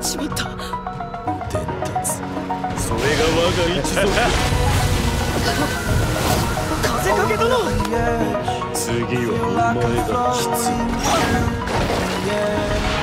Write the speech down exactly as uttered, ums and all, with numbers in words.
しまった。 伝達、それが我が一族。 風影殿、 次はお前だ。きつい。